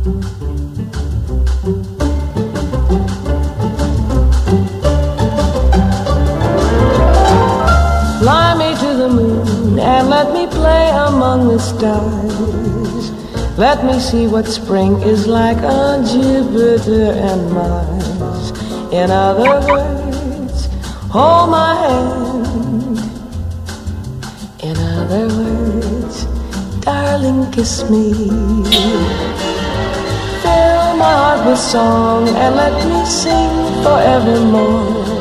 Fly me to the moon and let me play among the stars. Let me see what spring is like on Jupiter and Mars. In other words, hold my hand. In other words, darling, kiss me. Fill my heart with song and let me sing forevermore.